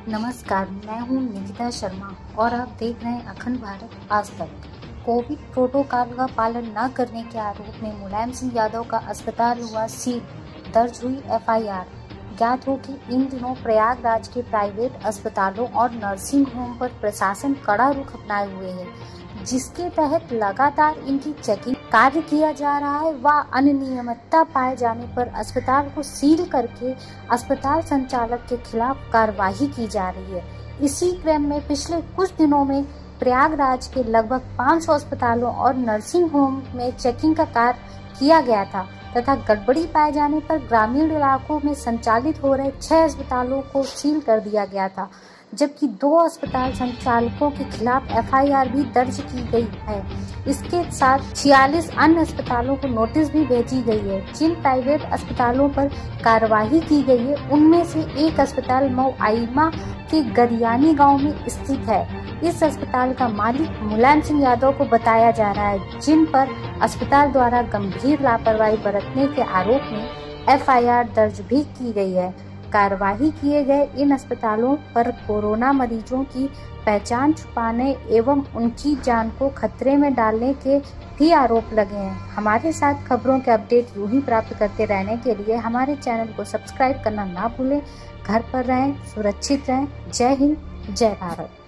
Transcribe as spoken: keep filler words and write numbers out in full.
नमस्कार, मैं हूं निकिता शर्मा और आप देख रहे हैं अखंड भारत आज तक। कोविड प्रोटोकॉल का पालन न करने के आरोप में मुलायम सिंह यादव का अस्पताल हुआ सील, दर्ज हुई एफ आई आर। ज्ञात हो कि इन दिनों प्रयागराज के प्राइवेट अस्पतालों और नर्सिंग होम पर प्रशासन कड़ा रुख अपनाए हुए है, जिसके तहत लगातार इनकी चेकिंग कार्य किया जा रहा है व अनियमितता पाए जाने पर अस्पताल को सील करके अस्पताल संचालक के खिलाफ कार्रवाई की जा रही है। इसी क्रम में पिछले कुछ दिनों में प्रयागराज के लगभग पाँच सौ अस्पतालों और नर्सिंग होम में चेकिंग का कार्य किया गया था तथा गड़बड़ी पाए जाने पर ग्रामीण इलाकों में संचालित हो रहे छह अस्पतालों को सील कर दिया गया था, जबकि दो अस्पताल संचालकों के खिलाफ एफ आई आर भी दर्ज की गई है। इसके साथ छियालीस अन्य अस्पतालों को नोटिस भी भेजी गई है। जिन प्राइवेट अस्पतालों पर कार्रवाई की गई है उनमें से एक अस्पताल मऊआइमा के गरियानी गांव में स्थित है। इस अस्पताल का मालिक मुलायम सिंह यादव को बताया जा रहा है, जिन पर अस्पताल द्वारा गंभीर लापरवाही बरतने के आरोप में एफ आई आर दर्ज भी की गई है। कार्रवाई किए गए इन अस्पतालों पर कोरोना मरीजों की पहचान छुपाने एवं उनकी जान को खतरे में डालने के भी आरोप लगे हैं। हमारे साथ खबरों के अपडेट यूं ही प्राप्त करते रहने के लिए हमारे चैनल को सब्सक्राइब करना ना भूलें। घर पर रहें, सुरक्षित रहें। जय हिंद, जय भारत।